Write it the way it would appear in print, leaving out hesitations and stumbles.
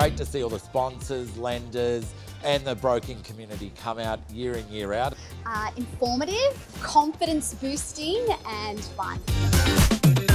great to see all the sponsors, lenders, and the broking community come out year in, year out. Informative, confidence boosting and fun.